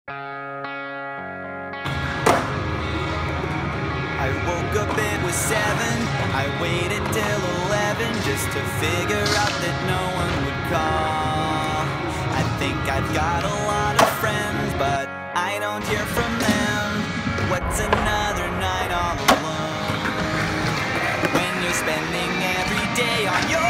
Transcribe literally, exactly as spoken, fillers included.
I woke up, it was seven. I waited till eleven just to figure out that no one would call. I think I've got a lot of friends, but I don't hear from them. What's another night all alone when you're spending every day on your